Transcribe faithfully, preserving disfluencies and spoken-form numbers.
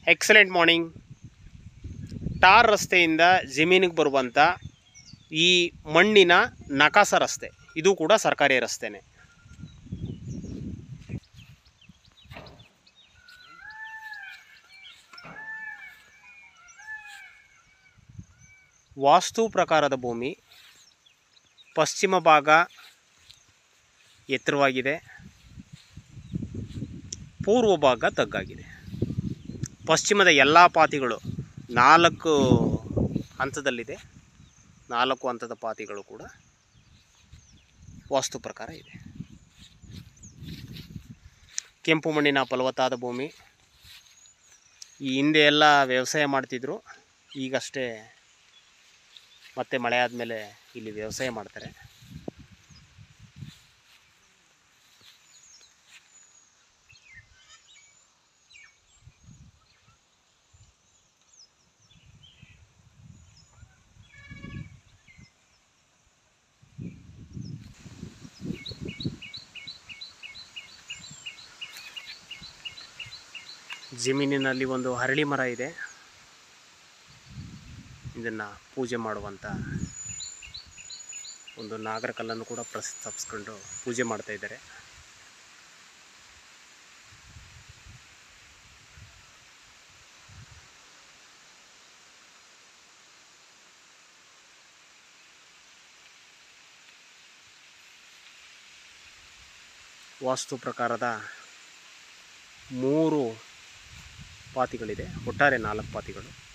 Excellent morning. ಟಾರ್ ರಸ್ತೆಯಿಂದ ಜಮೀನಿಗೆ ಬರುವಂಥ ಈ ಮಣ್ಣಿನ ನಕಾಸ ರಸ್ತೆ, ಇದು ಕೂಡ ಸರ್ಕಾರಿ ರಸ್ತೆನೇ. ವಾಸ್ತು ಪ್ರಕಾರದ ಭೂಮಿ. ಪಶ್ಚಿಮ ಭಾಗ ಎತ್ತರವಾಗಿದೆ, ಪೂರ್ವ ಭಾಗ ತಗ್ಗಾಗಿದೆ. ಪಶ್ಚಿಮದ ಎಲ್ಲ ಪಾತಿಗಳು ನಾಲ್ಕು ಹಂತದಲ್ಲಿದೆ. ನಾಲ್ಕು ಹಂತದ ಪಾತಿಗಳು ಕೂಡ ವಾಸ್ತು ಪ್ರಕಾರ ಇದೆ. ಕೆಂಪು ಮಣ್ಣಿನ ಫಲವತ್ತಾದ ಭೂಮಿ. ಈ ಹಿಂದೆ ಎಲ್ಲ ವ್ಯವಸಾಯ ಮಾಡ್ತಿದ್ರು, ಈಗಷ್ಟೇ ಮತ್ತೆ ಮಳೆ ಆದಮೇಲೆ ಇಲ್ಲಿ ವ್ಯವಸಾಯ ಮಾಡ್ತಾರೆ. ಜಮೀನಿನಲ್ಲಿ ಒಂದು ಹರಳಿ ಮರ ಇದೆ. ಇದನ್ನು ಪೂಜೆ ಮಾಡುವಂಥ ಒಂದು ನಾಗರಕಲ್ಲನ್ನು ಕೂಡ ಪ್ರಸ್ತಾಪಿಸ್ಕೊಂಡು ಪೂಜೆ ಮಾಡ್ತಾ ಇದ್ದಾರೆ. ವಾಸ್ತು ಪ್ರಕಾರದ ಮೂರು ಪಾತಿಗಳಿದೆ, ಒಟ್ಟಾರೆ ನಾಲ್ಕು ಪಾತಿಗಳು.